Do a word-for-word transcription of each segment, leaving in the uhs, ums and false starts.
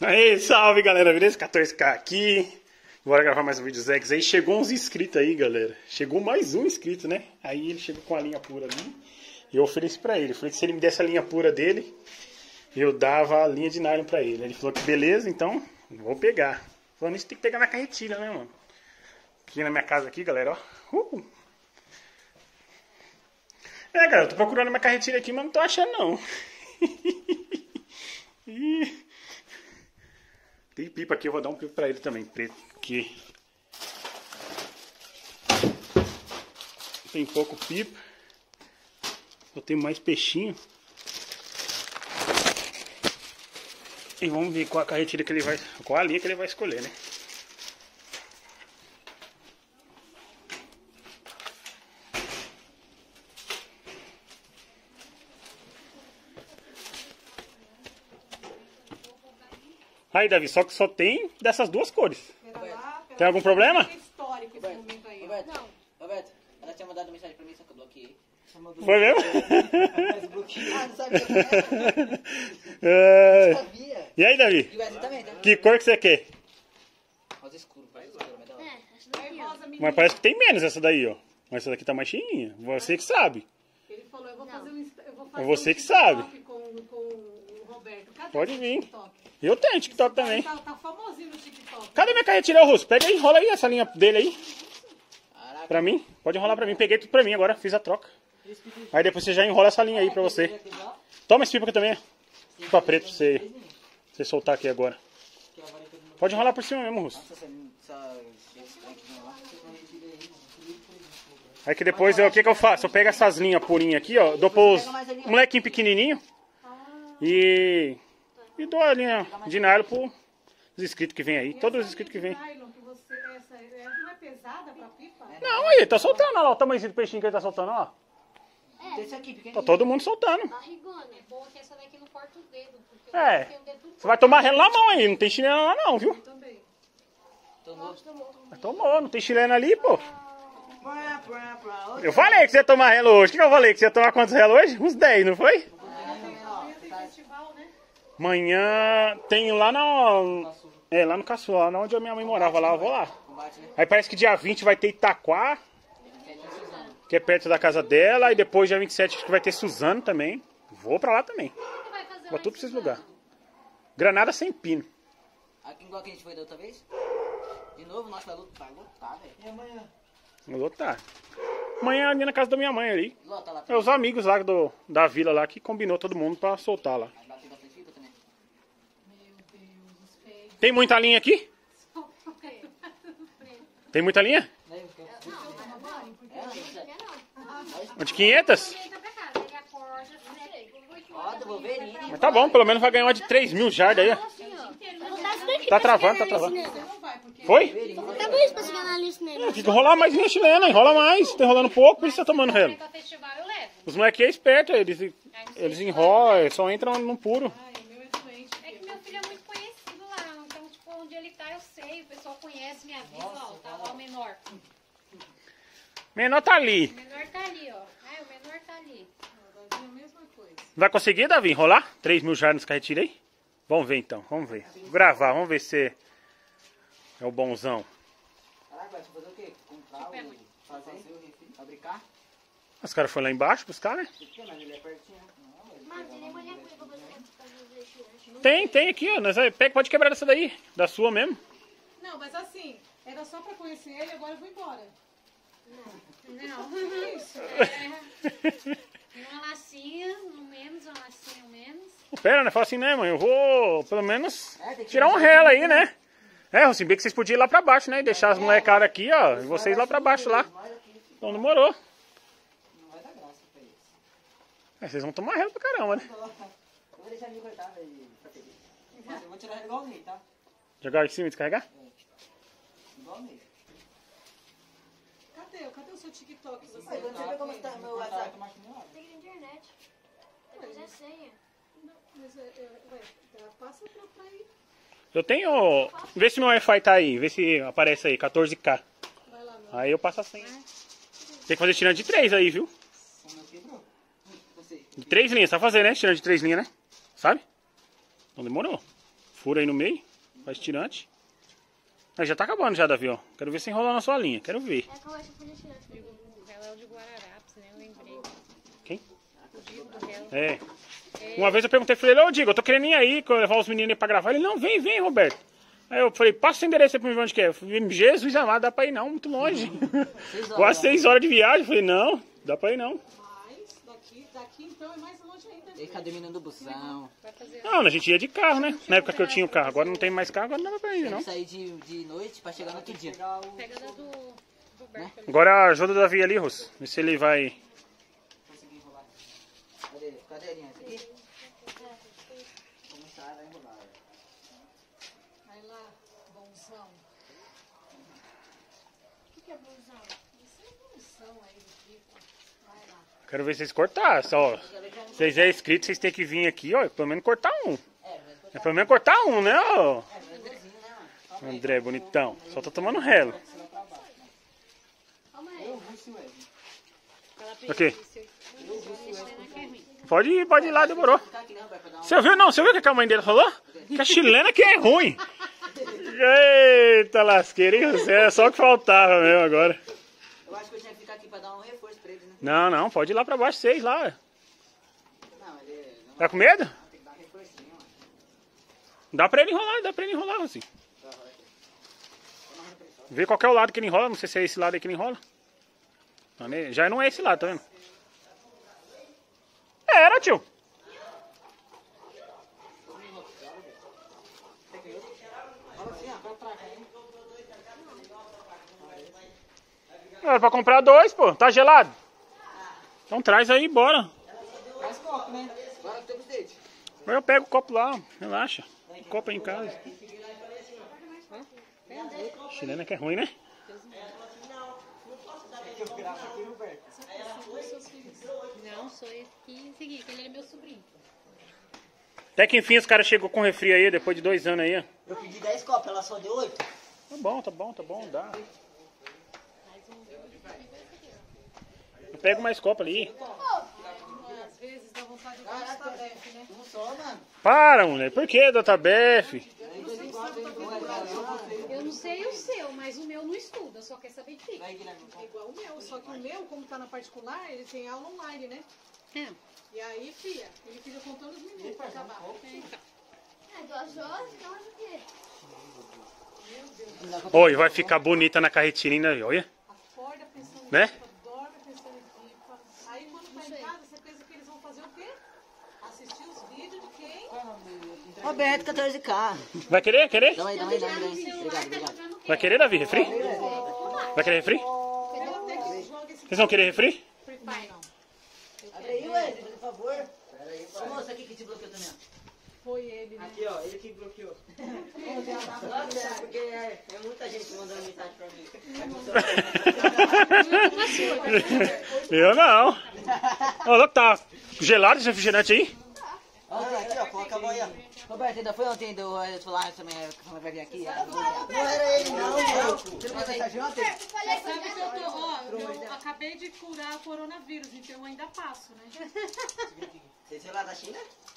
Aí, salve galera, beleza? quatorze K aqui. Bora gravar mais um vídeo Zex aí. Chegou uns inscritos aí, galera. Chegou mais um inscrito, né? Aí ele chegou com a linha pura ali. E eu ofereci pra ele. Eu falei que se ele me desse a linha pura dele, eu dava a linha de nylon pra ele. Ele falou que beleza, então vou pegar. Falando isso, tem que pegar na carretilha, né, mano? Aqui na minha casa aqui, galera, ó. Uh! É, galera, eu tô procurando minha carretilha aqui, mas não tô achando, não. Tem pipa aqui, eu vou dar um pipa pra ele também, preto. Aqui. Tem pouco pipa. Eu tenho mais peixinho. E vamos ver qual a carretilha que ele vai... Qual a linha que ele vai escolher, né? Aí, Davi, só que só tem dessas duas cores. Tem algum problema? Histórico esse momento aí. Roberto, Roberto, ela tinha mandado mensagem pra mim, só que eu bloqueei. Foi mesmo? Ah, não sabia que era. É... Não sabia. E aí, Davi? E o Wesley também, tá? Que cor que você quer? Rosa escuro, rosa escuro, mas da hora. Aí, rosa, menina. Mas parece que tem menos essa daí, ó. Mas essa daqui tá mais cheinha. Você que sabe. Ele falou, eu vou fazer um, insta- eu vou fazer É você um que TikTok sabe. Com, com o Roberto. Cadê Pode esse vir. TikTok? Eu tenho TikTok também. Tá, tá famosinho no TikTok. Cadê minha carretilha, Russo? Pega aí, enrola aí essa linha dele aí. Caraca. Pra mim. Pode enrolar pra mim. Peguei tudo pra mim agora. Fiz a troca. Aí depois você já enrola essa linha aí pra você. Toma esse pipa aqui também. Pipa preto pra você, pra você soltar aqui agora. Pode enrolar por cima mesmo, Russo. Nossa, essa... essa... esse trem aqui lá. Aí que depois, eu- o que que eu faço? Eu pego essas linhas purinhas aqui, ó. Dou pros molequinho pequenininho. E... E dou a linha de nylon pros inscritos que vem aí. Todos os inscritos que vem. Nylon que você, essa, é- não é pesada pra pipa? Não, aí, tá soltando, olha lá o tamanho do peixinho que ele tá soltando, ó. Tem esse aqui, Tá pequenininho. todo mundo soltando. Barrigona. É bom que essa daqui não corta o dedo, porque É. eu tenho o dedo Você vai tomar relo na mão aí, não tem chilena lá não, viu? Também. Tomou. Mas tomou, não tem chilena ali, pô. Pra, pra, pra. Eu falei que você ia tomar relo hoje. O que, que eu falei? Que você ia tomar quantos relos hoje? Uns dez, não foi? Amanhã tem festival, né? Amanhã tem lá na... É, lá no Caçu, lá onde a minha mãe morava, lá eu vou lá. Combate, né? Aí parece que dia vinte vai ter Itaquá, que é perto da casa dela. E depois dia vinte e sete acho que vai ter Suzano também. Vou pra lá também. você vai fazer Vou lá tudo em pra esses Suzano? lugares. Granada sem pino. Aqui igual que a gente foi da outra vez. De novo, nossa, vai lutar, vai lutar, velho. E amanhã? Vou lotar. Amanhã ali na casa da minha mãe ali. Lota lá. É os amigos lá do, da vila lá que combinou todo mundo pra soltar lá. Vai bater bastante fibra também. Meu Deus, os feios. Tem muita linha aqui? Tem muita linha? Não, eu quero- É, não, isso é- De quinhentas? Aproveita pra cá, pega a corda, né? Ó, do Wolverine. Mas tá bom, pelo menos vai ganhar uma de três mil jardas aí, ó. Tá travando, tá travando. Não vai, porque Foi? Acabou isso pra chegar na lista nele. É, tem que enrolar mais linha chilena, enrola mais. Tá enrolando pouco, por isso tá tomando relo. Pra festival eu levo. Os moleques é esperto, eles, eles enrolam, eles só entram no puro. ai, o meu é doente. É que meu filho é muito conhecido lá, então, tipo, onde ele tá eu sei, o pessoal conhece minha vida, ó, tá lá o menor. Menor tá ali. O menor tá ali, ó. É, o menor tá ali. Vai vir a mesma coisa. Vai conseguir, Davi, enrolar? três mil jardas nesse carretilho aí? Vamos ver então, vamos ver. Vou gravar, vamos ver se é o bonzão. Caraca, vai fazer o quê? Comprar o... Fazer o refri? Fabricar? Os caras foram lá embaixo buscar, né? Porque, mas ele é pertinho. Não, velho. Mano, tem nem mulher que pra você fazer isso. Tem, tem aqui, ó. Nós vai- pega, pode quebrar essa daí, da sua mesmo. Não, mas assim, era só pra conhecer ele, agora eu vou embora. Não. Que isso? Tem uma lacinha, no menos, uma lacinha, no menos. Pera, né? Fala assim, né, mãe? Eu vou, pelo menos, É, tem que tirar um relo aí, né? É, assim, bem que vocês podiam ir lá pra baixo, né? E deixar as molecadas aqui, ó. E vocês lá pra baixo, lá. Nós aqui, Então demorou. não vai dar graça pra eles. É, vocês vão tomar relo pra caramba, né? Eu vou deixar ele cortar e pra pegar. Mas eu vou tirar ele igual o Ney, tá? Jogar em cima e descarregar? Igual o Ney. Cadê? Cadê o seu TikTok? que Você Aí, quando você vê como está o meu WhatsApp? Tem que ir na internet. Tem que fazer senha. Não, mas, é, é, ué, dá- passa pra, pra aí. Eu tenho... Vê se meu Wi-Fi tá aí. Vê se aparece aí, quatorze K. Vai lá, meu. Aí eu passo a senha. Tem que fazer tirando de três aí, viu? O meu quebrou. Você. De três linhas, sabe fazer, né? Tirando de três linhas, né? Sabe? Então demorou. Fura aí no meio. Faz tirante. Aí já tá acabando já, Davi, ó. Quero ver você enrolar na sua linha. Quero ver. É como é que eu podia tirar? O réu é o de Guararapes, né? Eu lembrei. Quem? O Digo do réu. É. Uma vez eu perguntei pra ele, ô Diego, eu tô querendo ir aí, levar os meninos aí pra gravar. Ele, não, vem, vem, Roberto. Aí eu falei, passa o endereço aí pra mim ver onde que é. Eu falei, Jesus amado, dá pra ir não, muito longe. Quase seis horas de viagem. Eu falei, não, dá pra ir não. Mas daqui, daqui então é mais longe ainda. Ele cadê o menino do busão? Vai fazer Não, a gente ia de carro, né? Na época que eu tinha o carro. Agora não tem mais carro, agora não dá pra ir, Tem não. que sair de, de noite pra chegar no outro dia. Pega da do, do Roberto ali. Agora ajuda o Davi ali, Russo. Vê se ele vai... Consegui enrolar. Cadê? Cadê a linha? Essa aqui? Vou começar a enrolar. Vai lá, bonzão. O que, que é blusão? Isso é bonzão aí do Kiko. Vai lá. Quero ver vocês cortar, só. Se vocês é inscritos, vocês têm que vir aqui, ó. Pelo menos cortar um. É pelo menos cortar um, né, ó? André, bonitão. Só tô tomando relo. Ok. Pode ir, pode ir lá, demorou. Você viu, não? Você viu o que a mãe dele falou? Que a chilena que é ruim. Eita lasqueira, hein? Você é só o que faltava mesmo agora. Eu acho que eu tinha que ficar aqui pra dar um reforço pra ele, né? Não, não, pode ir lá pra baixo, seis lá. Não, ele... Não, Tá com medo? tem que dar um reforcinho, mano. Dá pra ele enrolar, dá pra ele enrolar assim. Vê qual que é o lado que ele enrola, não sei se é esse lado aí que ele enrola. Não, né? Já não é esse lado, tá vendo? Era, tio. Era pra comprar dois, pô. Tá gelado? Então traz aí, bora. Mais copo, né? Agora que temos dente. Agora eu pego o copo lá, relaxa. O copo aí em casa. Chilena que é ruim, né? Não, sou esse aqui, esse aqui, que ele é meu sobrinho. Até que enfim os caras chegou com refri aí, depois de dois anos aí, ó. Eu pedi dez copos, ela só deu oito. Tá bom, tá bom, tá bom, dá. Eu pego mais copo ali. Às vezes dá vontade de gostar deve, né? Um só, mano. Para, mulher. Por que, Dota Bef? Eu não sei o seu, mas o meu não estuda, só quer saber de ti. Vai, Guilherme. É igual o meu, só que o meu, como tá na particular, ele tem aula online, né? É. E aí, filha, ele fica contando os minutos pra acabar. É duas horas, então o quê? Oi, vai ficar bonita na carretinha ainda, olha. Acorda pensando em Né? pipa, dorme pensando em pipa. Aí quando tá em casa, você pensa que eles vão fazer o quê? Assistir os vídeos de quem? Roberto, quatorze K. Vai querer? Querer? Dá aí, dá aí, dá aí. Dá aí. Obrigado, obrigado. Vai querer, Davi? Refri? Vai querer refri? Ela até que joga esse Vocês vão querer refri? Free Fire, não. Abre aí, Wesley, por favor. Pera aí, pai. Moça aqui que te bloqueou também, ó. Foi ele, né? Aqui, ó, ele que bloqueou. Porque é, é muita gente mandando mensagem pra mim. Eu não. Olha, tá gelado esse refrigerante aí? Olha aqui, ó, coloca a mão aí, ó. Roberto, ainda foi ontem do falar também, quando vai vir aqui? Não era ele, não, não. Você não mandou mensagem ontem? Você sabe que eu tô, ó, eu acabei de curar o coronavírus, então eu ainda passo, né? Você veio lá da China?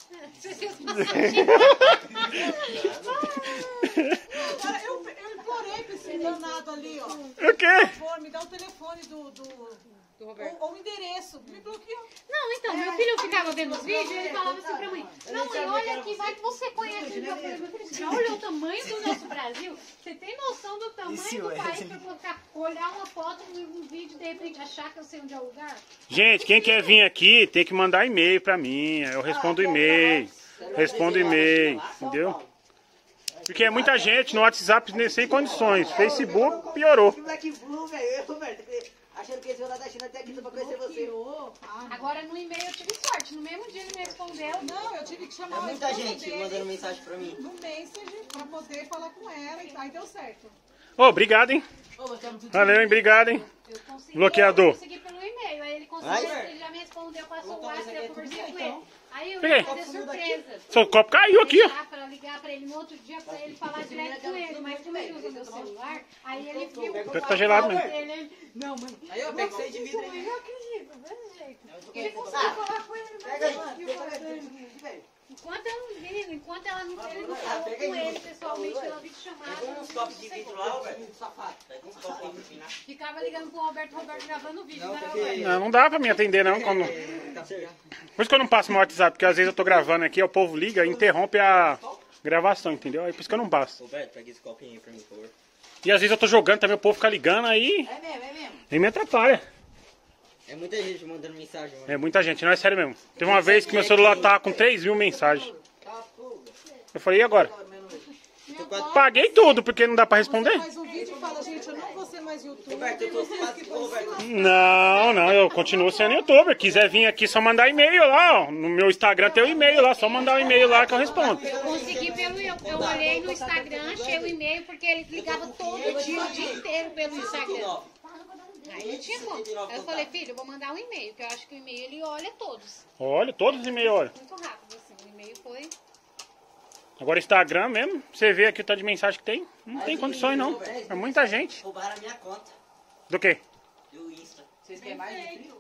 Cara, eu, eu implorei pra esse danado ali, ó. O quê? Por favor, me dá o telefone do... do... Do Roberto. Ou, ou o endereço. Me bloqueou. Não, então, meu filho ficava vendo os vídeos e ele falava assim pra mãe, não, mãe, olha aqui, vai que você conhece. Eu falei, meu filho, você já olhou o tamanho do nosso Brasil? Você tem noção do tamanho do país pra colocar, olhar uma foto, um, um vídeo, de repente achar que eu sei onde é o lugar? Gente, quem quer vir aqui tem que mandar e-mail pra mim. Eu respondo e-mail. Respondo e-mail, entendeu? Porque é muita gente no WhatsApp sem condições. Facebook piorou. Que Black Blue, velho. Eu, Roberto, achando que eles iam lá da China até aqui pra conhecer você. Bloqueou. Ah, Agora no e-mail eu tive sorte, no mesmo dia ele me respondeu. não, eu tive que chamar É o muita esposo gente dele mandando mensagem pra mim. no Messenger pra poder falar com ela e aí deu certo. Ô, obrigado, hein? Ô, você é muito Valeu, hein? Obrigado, hein? Eu consegui, Bloqueador. Eu consegui pelo e-mail, aí ele conseguiu, Vai. ele já me respondeu, passou o WhatsApp, eu conversei com ele. Aí eu Por quê? ia fazer surpresa. Seu copo caiu aqui, ó. Ligar pra ligar pra ele no outro dia pra ele falar direto com ele, mas como ele usa meu celular, aí ele viu o Pior que tá gelado mesmo. dele, ele, não, mãe, Aí eu pego seis de vidro aí. eu acredito, desse jeito. Ele Ah, conseguiu falar com ele, mas Pega aí, eu pega aí, velho. enquanto eu não vi, enquanto ela não, ele não Ah, falou pega com aí, Ficava ligando pro Roberto, Roberto gravando o vídeo, né, porque- Roberto? Não, não dá pra me atender não. Quando... Por isso que eu não passo meu WhatsApp, porque às vezes eu tô gravando aqui, o povo liga e interrompe a gravação, entendeu? Aí por isso que eu não passo. Roberto, pega esse copinho aí pra mim, por favor. E às vezes eu tô jogando também, o povo fica ligando, aí, É mesmo, é mesmo. aí me atrapalha. É muita gente mandando mensagem, mano. É muita gente, não é sério mesmo. Teve uma vez que meu celular tava com três mil mensagens. Eu falei, e agora? Tô quase... Paguei tudo, porque não dá pra responder. Faz um vídeo e fala, gente, eu não vou ser mais youtuber. Roberto, eu tô vocês quase... que Ô, vão se Roberto. lascar. Não, não, eu continuo sendo youtuber. Quiser vir aqui, só mandar e-mail lá, ó. No meu Instagram tem o e-mail lá, só mandar o e-mail lá que eu respondo. Eu consegui pelo. Eu, eu olhei no Instagram, achei o e-mail, porque ele ligava todo dia, o dia inteiro pelo Instagram. Aí não tinha como. Aí eu falei, filho, eu vou mandar um e-mail, que eu acho que o e-mail ele olha todos. Olha, todos os e-mails, olha. Muito rápido, assim. O e-mail foi. Agora Instagram mesmo, você vê aqui o tanto de mensagem que tem. Não tem condições não. É muita gente. Roubaram a minha conta Do quê? do Insta. Vocês querem mais de frio?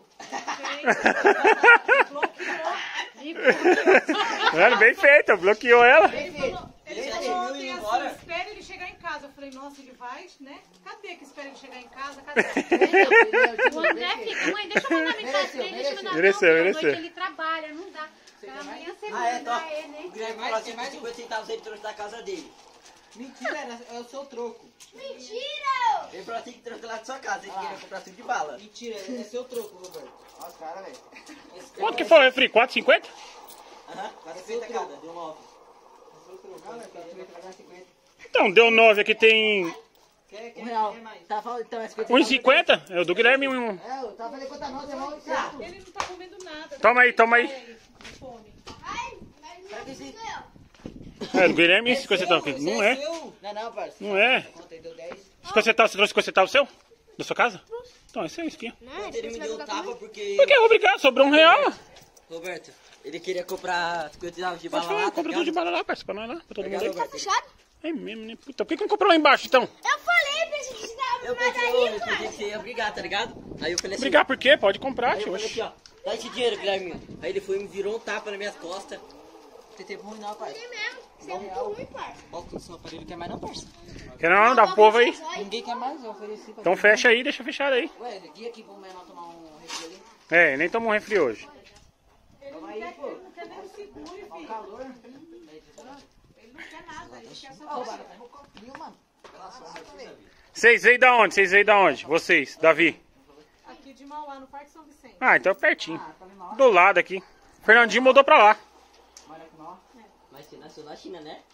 Era bem feito, bloqueou ela. Ele falou, ele falou ontem assim, espere ele chegar em casa. Eu falei, nossa, ele vai, né? Cadê que espera ele chegar em casa? Cadê? O André fica, mãe, deixa eu mandar mensagem pra ele, deixa eu mandar. Mereceu, Não, à mereceu. noite ele trabalha, não dá. Amanhã você Ah, é, manda top. ele, né? O Guilherme falou assim, mais cinquenta centavos ele trouxe da casa dele. Mentira, é o seu troco. Mentira! Ele falou assim que trouxe lá de sua casa, ele queria comprar tudo de bala. Mentira, é seu troco, Roberto. Olha os caras, velho. Quanto que foi o refri? quatro e cinquenta? Aham, quase cinquenta cada, deu nove. É seu troco. Olha, quatro e cinquenta, cinquenta. Então, deu nove aqui, tem Quer, quer, um real. Quer mais? Tá falando, então, é cinquenta. um e cinquenta. É o do Guilherme um. É, eu tava falando quanto nós, irmão. Tá. Ele não tá comendo nada. Toma aí, toma aí. De fome. Ai, mas não que sim? É, do Guilherme cinquenta centavos aqui. Não é. Não, não, parceiro. Não é. Conta aí, deu dez. cinquenta centavos, você trouxe cinquenta centavos seu? Da sua casa? Então, esse é isso aqui. Ele me deu tapa porque... Por que? Obrigado, sobrou um real. Roberto, ele queria comprar cinquenta centavos de Pode bala falar, lá, compra tá tudo de ligado? bala lá, parceiro, pra nós lá, pra todo mundo Obrigado, aí. Roberto. fechado? É mesmo, né? Puta, por que que não comprou lá embaixo, então? Eu falei pra gente dar Eu uma pensei, daí, ô, eu pai. pensei que você ia brigar, tá ligado? Aí eu falei assim... Brigar por quê? Pode comprar, Aí eu tio. falei assim, ó, dá esse dinheiro, Guilherme. Aí ele foi e me virou um tapa nas minhas costas. Não tem tempo ruim não, parceiro. É mesmo. Você é muito ruim, pai. Qual que o seu aparelho quer mais não, parceiro? Quer não, dá pro povo aí. Ninguém quer mais, eu ofereci pra Então fecha aí, deixa fechado aí. Ué, guia aqui pro menor tomar um refri ali. É, nem tomou um refri hoje. Toma aí, pô. Ele não quer nem um seguro, Ó o filho. calor. Ele não quer nada. Ele quer só Ó, você. barata, ficou frio, mano. Pela sombra também. Vocês veio da onde? Vocês veio da onde? Vocês, Davi. Aqui de Mauá, no Parque São Vicente. Ah, então é pertinho. Ah, tá vendo lá? Do lado aqui. Fernandinho mudou pra lá. Olha aqui, ó. Mas você nasceu na China, né?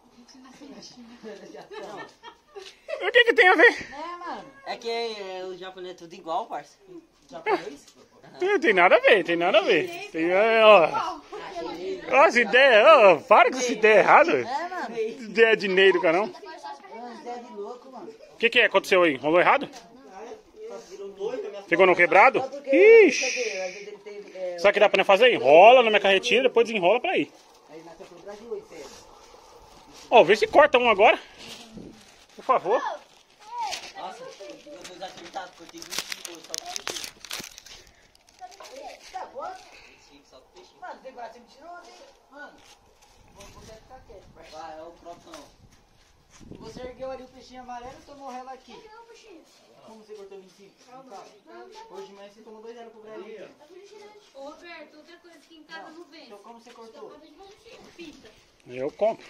O que que tem a ver? É, mano. É que é, o japonês é tudo igual, parça. Japonês? Não tem nada a ver, tem nada a ver. Tem, é, ó. Ó, as ideias, ó, para com essa ideia errada. É, mano. Ideia de Ney do canal. É umas ideias de louco, mano. O que que é? Aconteceu aí? Rolou errado? Virou doido na minha... Ficou no quebrado? Só porque, Ixi. às vezes ele teve, é, Sabe o que dá pra nós fazer? Enrola na minha carretinha, depois desenrola pra ir. aí nasceu pelo Brasil, isso aí. Ó, vê se corta um agora. Por favor. Nossa, eu vou usar acertado, cortei vinte e cinco hoje, só com peixinho. Tá bom? vinte e cinco, só com peixinho. Mano, tem braço mentiroso, hein? Mano, vou poder ficar quieto, parceiro. Vai, é o próprio não. E você ergueu ali o peixinho amarelo e tomou ela aqui. Como você cortou vinte e cinco? Hoje de manhã você tomou dois zero pro Brasil. Ô, Roberto, outra coisa que em casa não vende. Então como você cortou? Pita. Eu compro.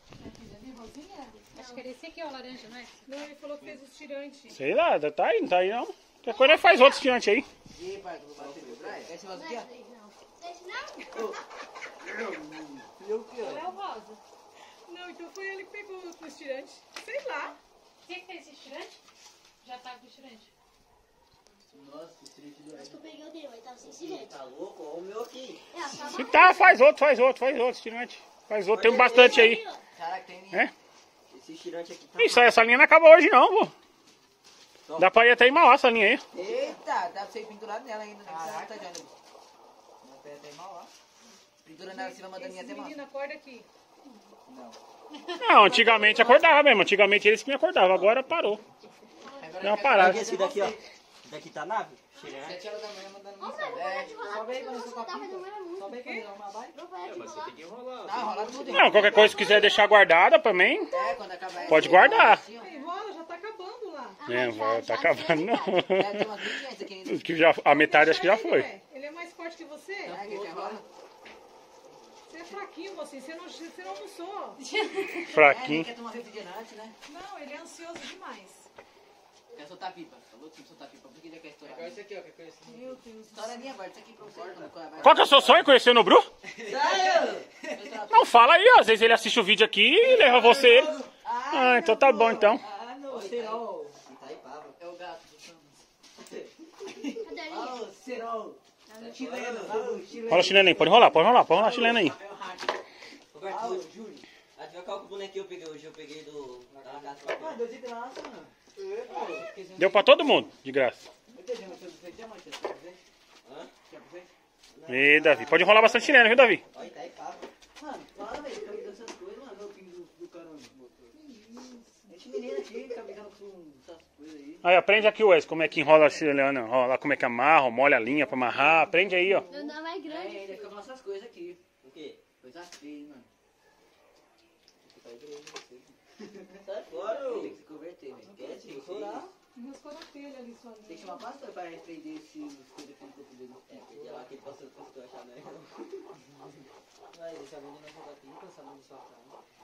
Acho que era esse aqui, ó, laranja, não é? Não, ele falou que fez os tirantes. Sei lá, tá aí, não tá aí não. Qualquer coisa nós faz outros diante aí. E aí, pai, vou bater meu braço. Quer esse vaso aqui, ó? Esse não? E o que, Qual é ó? o rosa? Não, então foi ele que pegou os tirantes. Sei lá. Você que fez esse tirante? Já tá com o tirante. Nossa, esse triste do Acho que eu peguei o dele, mas tava sem silêncio. Tá louco? Olha o meu aqui. É, tava Se tá, faz outro, faz outro, faz outro, estirante. Faz outro, tem bastante aí. Caraca, tem... É? Esse tirante aqui tá... Isso aí, essa linha não acabou hoje não, pô. Dá pra ir até em Mauá essa linha aí. Eita, dá pra você ir pendurado nela ainda. Caraca, já não... Meu pé até mal, ó. Pendura nela acima, manda a minha Esse até mal. menino acorda aqui. Não. Não, antigamente acordava mesmo. Antigamente eles que me acordavam, agora parou. Agora Deu uma quer- parada. Esse daqui, ó. Esse daqui tá nave? Tirante. Sete horas da manhã mandando Ô, mensagem. velho, É, vou parar de sobe aí rolar, quando eu senão sou você tá fazendo capita. muito. Sobe aí quando eu arrumar, vai. Vou parar de rolar. Não, rola tudo, hein? Não, qualquer coisa que quiser deixar guardada também, É, quando acabar Pode esse- guardar. assim, ó. Enrola, É, mas vai, já- tá já acabando não. Deve ter umas mil e quinhentos aqui ainda. Que já, a metade acho que já Deixa foi. ele, ué. Ele é mais forte que você? Será que ele rola? Você é fraquinho, você. Você não, você não almoçou. É, ele Fraquinho. quer tomar refrigerante, né? Não, ele é ansioso demais. Quer soltar pipa. Falou que soltar pipa. Por que ele quer estourar? Agora isso aqui, ó. Quer conhecer? Meu Deus do Estoura a céu. minha, Bart. Isso aqui pra você. Qual que é o seu sonho? Conhecer o Nobru? Saiu! Não, fala aí, ó. Às vezes ele assiste o vídeo aqui e leva você. Ah, então tá bom então. Ah, não. Serol. Itaipava. É o gato do Samus. Cadê ali? Ah, o Serol. Chileno. Ah, o chileno. Rola a chilena aí, pode rolar, pode rolar, pode rolar a chilena aí. Roberto, Ah, o hoje- Júlio. a gente vai qual que o bonequinho eu peguei hoje? Eu peguei do. Da casa Ah, dois de graça, mano. Deu pra todo mundo, de graça. Hã? E Davi, pode rolar bastante chilena, viu, Davi? Olha, Itaipava. Mano, para, velho. Fica ligando essas coisas, mano. Meu pingo do, do caramba. Esse menino aqui fica ligando com essas coisas aí. Aí, aprende aqui, Wes, como é que enrola a chilena, rola, como é que amarra, molha a linha pra amarrar. Aprende aí, ó. Meu nome é É, grande. ele fica com essas coisas aqui. O quê? Coisas feias, mano. Sai fora, ô. Tem que se converter, velho. Que é Tem que isso? chorar. Enroscou na telha ali só. Tem que chamar pastor pra repreender esses coisas que ele corpo dele. É, porque lá que ele passou do pastor achar, né? Vai, deixa a menina jogar aqui, cansar de sua cara.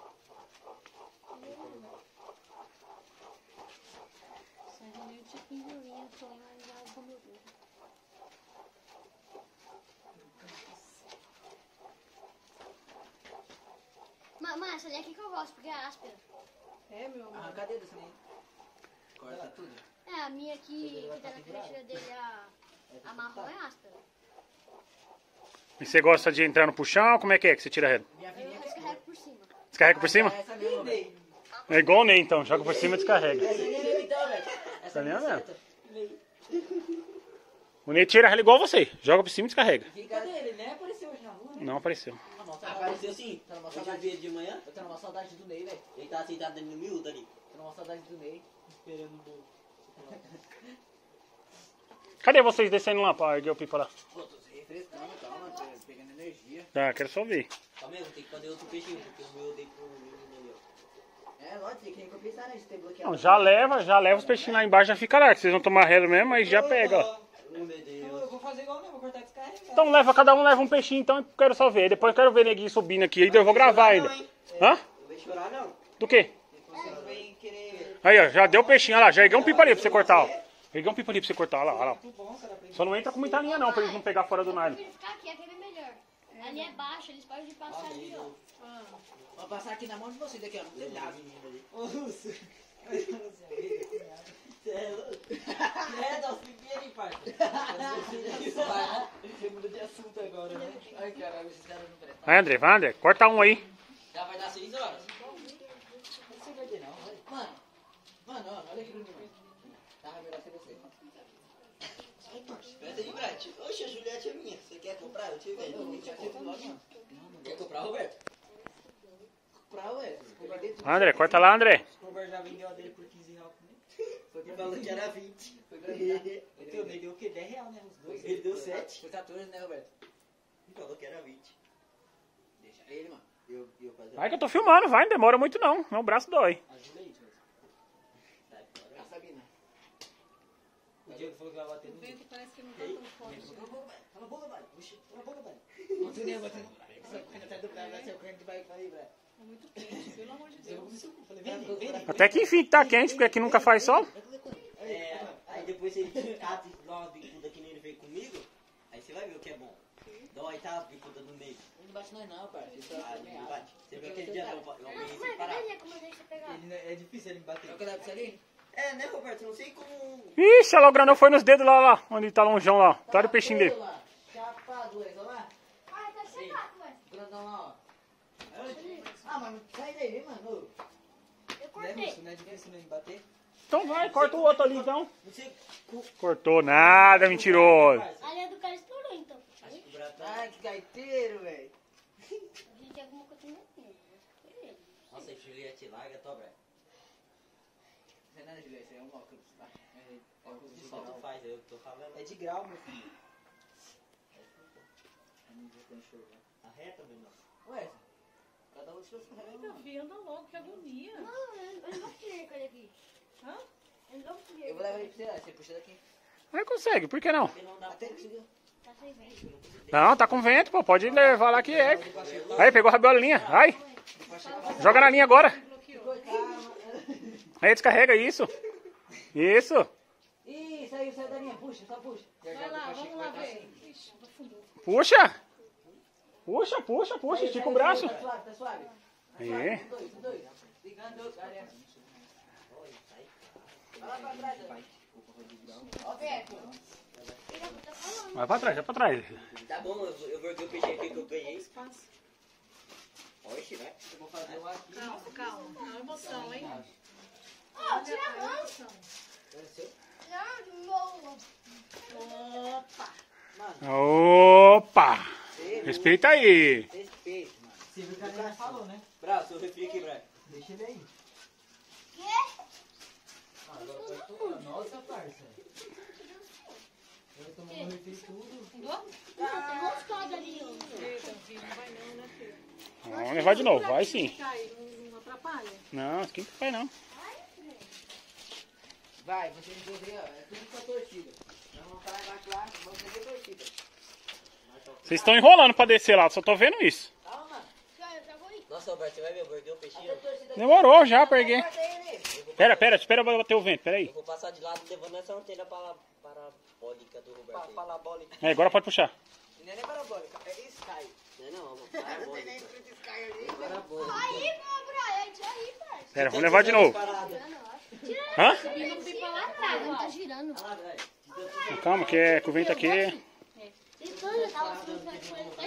Só realmente pinguinha, tô mais algo no mundo. Ma- Mas essa ali aqui que eu gosto, porque é áspera. É, meu amor. Arranca dedo essa menina. Corta tudo. É, a minha aqui, que tá na frente dele, a, a marrom é áspera. E você gosta de entrar no puxão? Como é que é que você tira a reta? Minha Eu filhinha quer. descarrego por cima. Descarrega por cima? É essa mesmo, velho. É igual o Ney, então. Joga por cima e descarrega. Essa linha mesmo então, velho. Essa linha linha mesmo. certa. O Ney tira ela igual você. Joga por cima e descarrega. Fica dele, né? Apareceu hoje na rua, né? Não apareceu. Ah, não, tá Apareceu sim. Tá numa Hoje eu saudade. vi ele de manhã. Eu tô numa saudade do Ney, velho. Ele tá sentado dentro do miúdo ali. Tô numa saudade do Ney. Esperando o bolo. Cadê vocês descendo lá pra erguer o pipa lá? Pô, tô se refrescando, calma, tô pegando energia. Tá, quero só ver. Calma aí, eu vou ter que fazer outro peixinho, porque o meu eu dei pro menino ali, ó. É, lógico, tem que recompensar, né? De ter bloqueado. Não, já leva, já leva os peixinhos lá embaixo, já fica lá. Que vocês vão tomar relo mesmo, aí já pega, ó. Oh, meu Deus. Eu vou fazer igual não, vou cortar e descarregar. Então leva, cada um leva um peixinho, então eu quero só ver. Depois eu quero ver neguinho subindo aqui, aí eu vou gravar ainda. Hã? Não vai chorar, não. Do quê? Você não vem querer... Aí, ó, já deu peixinho, olha lá, já erguei um pipa ali pra você cortar, ó. Erguei um pipa ali pra você cortar, olha lá, olha lá. Muito bom, cara. Só não entra com muita linha não, pra eles não pegar fora do nylon. Se eles ficar aqui, aqui é melhor. Ali é baixo, eles podem passar ali, ó. Vou passar aqui na mão de vocês aqui, ó. No telhado. Você é louco. É, dá os pimpinhos ali, parça. Você muda de assunto agora, né? Ai, caralho, esses caras não prestam. Vai, André, vai, André, corta um aí. Já vai dar seis horas. Não sei perder não, olha. Mano, mano, ó, olha aqui pra mim, mano. Tá, melhor ser você. Sai, parça. Pede aí, Brett. Oxe, a Juliette é minha. Você quer comprar? Eu te vendo. Não, já sei logo, mano. Quer comprar, Roberto? Comprar, ué. Comprar dentro. André, corta lá, André. O Robert já vendeu a dele por quinze reais comigo. Foi Ele pra falou mim. que era vinte. Foi pra mim, tá? Então, ele deu o quê? dez reais, né? Os dois. Ele deu sete. Foi quatorze, né, Roberto? Ele falou que era vinte. Deixa ele, mano. Eu, eu fazer. Vai que eu tô filmando, vai, não demora muito não. Meu braço dói. Ajuda aí, tio. Sai fora. A Sabina. O Diego falou que vai bater O no vento parece que não tá tão forte. Cala a boca, velho. Cala a boca, velho. Oxi, cala a boca, velho. Não tem nem botando no braço. Você correndo atrás do braço, vai ser o correndo de bike aí, velho. É muito quente, pelo amor de Deus. Eu falei, vem, vem, vem. Até que enfim tá quente, porque aqui nunca faz sol. É, aí depois você cata e dá umas bicudas que nem ele fez comigo, aí você vai ver o que é bom. Dói, tá? As bicudas no meio. Não bate nós não, parceiro. Isso Ah, é ele meio bate. Você viu aquele dia eu, eu Mas, apanhei mãe, sem cadê parar. ali como eu deixo você pegar? Ele não- é difícil ele me bater. Eu quero dar pra você ali? É, né, Roberto? Eu não sei como... Ixi, olha lá, o granão foi nos dedos lá, lá, onde tá longeão lá. Tá o peixinho dele. lá. Chapado, olha lá. Ai, tá secado, ué. O grandão lá, ó. Ah, mano, sai daí, mano. Eu Não é cortei. russo, não é difícil não me bater. Então vai, corta o outro ali então. Não sei... Cortou nada, mentiroso. A linha do cara estourou, então. Acho que o Brato... Ai, que gaiteiro, velho. A gente tem alguma coisa no meio. Nossa, a Juliette larga, tô, Brato. Não é nada, Juliette, isso aí é um óculos, tá? É óculos de Só tu grau. faz, eu tô falando. É de grau, meu filho. Eu não vou ter enxergar. Arreta, meu irmão. Ué, cada um de suas carreiras, Meu mano. filho, anda logo, que agonia. Não, eu eu não vou querer com ele aqui. Hã? Eu não vou querer você, você puxa daqui. Aí consegue, por que não? Não dá Até conseguiu. Tá sem vento. Não, tá com vento, pô. Pode levar lá que é. Aí, pegou a rabiolinha. Vai. Joga na linha agora. Aí, descarrega isso. Isso. Ih, saiu, saiu da linha. Puxa, só puxa. Vai lá, vamos lá ver. Ixi, afundou. Puxa. Puxa, puxa, puxa. Estica o braço. Tá suave, tá suave. Aí. Dois, dois. Ligando, cara. Vai lá pra trás, ó. Ó, Beto. Vai pra trás, vai pra trás. Tá bom, eu, eu vou ver o peixe aqui que eu ganhei. Oxe, vai. Eu vou fazer um aqui. Calma, calma. Não, emoção, hein? Ó, tira a mão. Emoção. Não, Opa. Opa. Respeita aí. Respeito, mano. Você viu que a galera falou, né? Bravo, seu refri aqui, Bravo. Deixa ele aí. quê? Ah, agora pode tomar. Nossa, parça. Eu tomou um refri tudo. Não, tem uns todos ali, ó. Eita, filho, não vai não, né, filho? Vamos levar de novo, vai sim. Cai, não, não atrapalha. Não, isso aqui não vai não. Vai, vocês dois aí, ó. É tudo com a torcida. Nós vamos parar embaixo lá, vamos fazer torcida. Vocês estão enrolando pra descer lá, só tô vendo isso. Calma. Já, já vou ir. Nossa, Alberto, você vai ver, eu perdi o peixinho. Até torcida. Demorou já, peguei. Corta ele. Pera, pera, espera bater o vento, pera aí. Eu vou passar de lado levando essa antena para, parabólica do Pa- Roberto. Parabólica. É, agora pode puxar. Não é nem parabólica, é Sky. Não é não, mano. Não tem nem Parabólica. escrito Sky ali. Parabólica. Aí, meu Brian, tira aí, parça. Pera, vamos levar de novo. Hã? Não tem pra lá atrás, não tá girando. Ah, velho. Calma, que é com o vento aqui. Então, eu tava falando com ele.